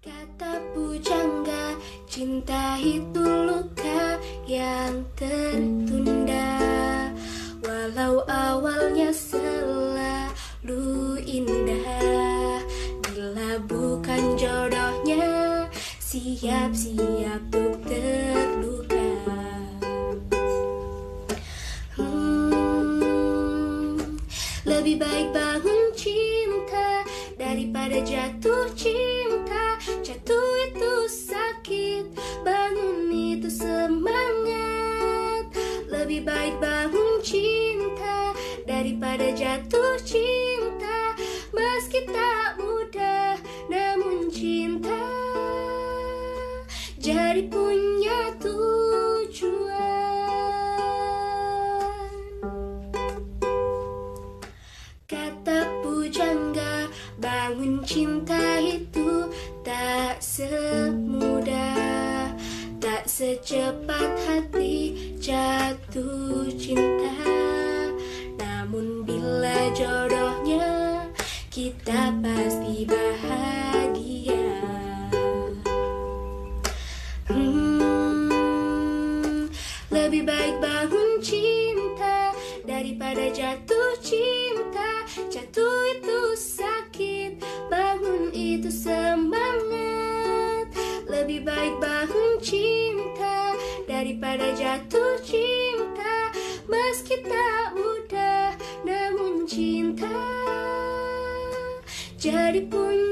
Kata pujangga, cinta itu luka yang tertunda. Walau awalnya selalu indah, bila bukan jodohnya, siap-siap untuk terluka. Lebih baik bangun cinta daripada jatuh cinta. Jatuh itu sakit, bangun itu semangat. Lebih baik bangun cinta daripada jatuh cinta. Meski tak mudah, namun cinta jadi punya tujuan. Kata pujangga, bangun cinta itu tak semudah, tak secepat hati jatuh cinta. Namun bila jodohnya, kita pasti bahagia. Lebih baik bangun cinta daripada jatuh cinta. Jatuh itu sakit, bangun itu semangat. Lebih baik bangun cinta daripada jatuh cinta. Meski tak mudah, namun cinta jadi punya